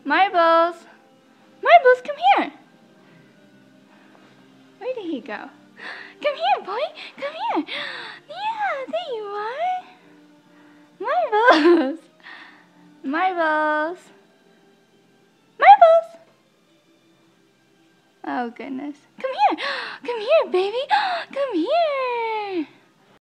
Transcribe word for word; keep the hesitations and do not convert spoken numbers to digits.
Marbles! Marbles, come here! Where did he go? Come here, boy! Come here! Yeah, there you are! Marbles! Marbles! Marbles! Oh, goodness. Come here! Come here, baby! Come here!